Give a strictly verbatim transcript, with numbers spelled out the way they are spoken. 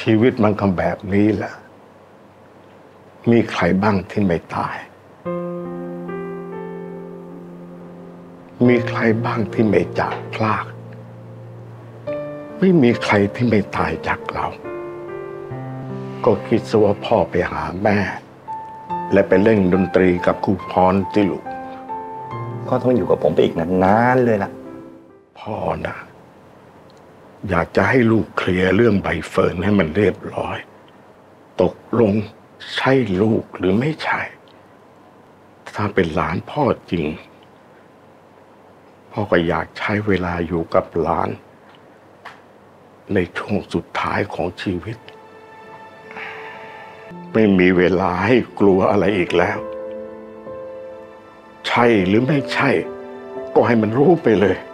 ชีวิตมันก็แบบนี้แหละมีใครบ้างที่ไม่ตายมีใครบ้างที่ไม่จากพลากไม่มีใครที่ไม่ตายจากเราก็คิดซะว่าพ่อไปหาแม่และไปเล่นดนตรีกับครูพรที่ลูกพ่อต้องอยู่กับผมไปอีกนานๆเลยล่ะพ่อนะอยากจะให้ลูกเคลียร์เรื่องใบเฟิร์นให้มันเรียบร้อยตกลงใช่ลูกหรือไม่ใช่ถ้าเป็นหลานพ่อจริงพ่อก็อยากใช้เวลาอยู่กับหลานในช่วงสุดท้ายของชีวิตไม่มีเวลาให้กลัวอะไรอีกแล้วใช่หรือไม่ใช่ก็ให้มันรู้ไปเลย